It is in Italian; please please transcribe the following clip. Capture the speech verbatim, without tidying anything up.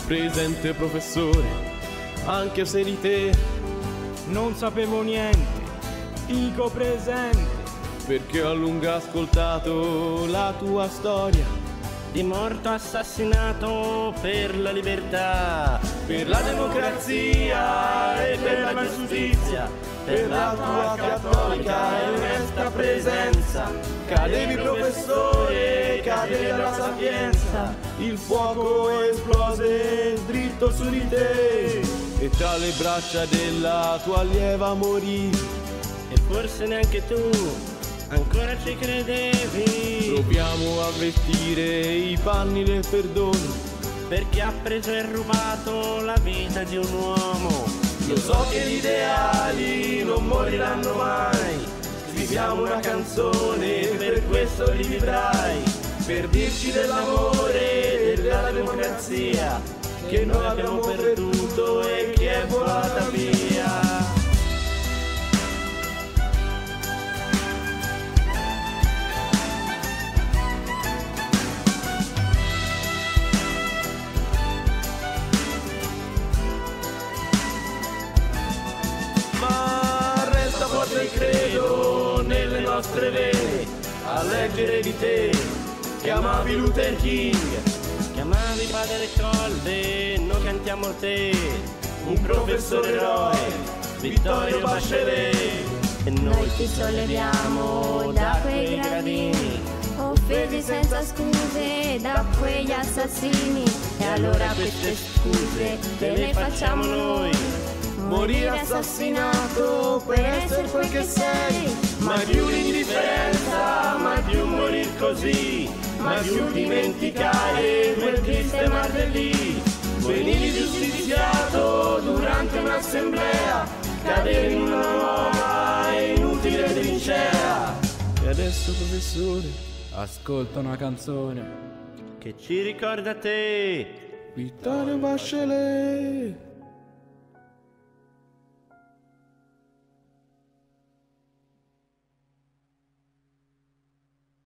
Presente professore, anche se di te non sapevo niente, dico presente, perché ho a lungo ascoltato la tua storia di morto assassinato per la libertà, per la democrazia e per la giustizia, per la tua cattolica e onesta presenza. Cadevi professore, cadeva la sapienza, il fuoco esplose dritto su di te e tra le braccia della tua allieva morì. E forse neanche tu ancora ci credevi. Proviamo a vestire i panni del perdono per chi ha preso e rubato la vita di un uomo. Io so che gli ideali non moriranno mai. Scriviamo una canzone e per questo rivivrai, per dirci dell'amore e della democrazia che noi abbiamo perduto e che è volata via. Credo nelle nostre vene a leggere di te. Chiamavi Luther King, chiamavi padre Colbe, noi cantiamo te. Un professore eroe, Vittorio Bachelet. E noi ti solleviamo da quei gradini, offesi senza scuse da quegli assassini. E allora queste scuse te le facciamo noi. Morire assassinato per essere quel che sei, mai più l'indifferenza, mai più morir così, mai più dimenticare quel triste martedì. Venivi giustiziato durante un'assemblea, cadevi in una nuova e inutile trincea. E adesso professore, ascolta una canzone che ci ricorda te, Vittorio Bachelet.